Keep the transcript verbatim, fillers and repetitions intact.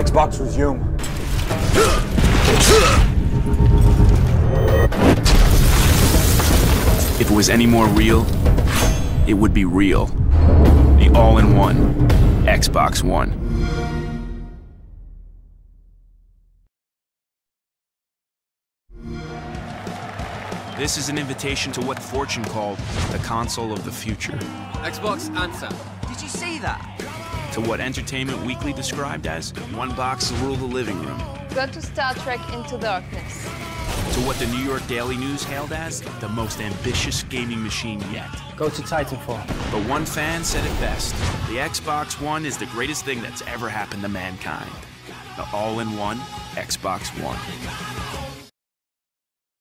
Xbox resume. If it was any more real, it would be real. The all-in-one Xbox One. This is an invitation to what Fortune called the console of the future. Xbox answer. Did you see that? To what Entertainment Weekly described as one box to rule the living room. Go to Star Trek Into Darkness. To what the New York Daily News hailed as the most ambitious gaming machine yet. Go to Titanfall. But one fan said it best. The Xbox One is the greatest thing that's ever happened to mankind. The all-in-one Xbox One.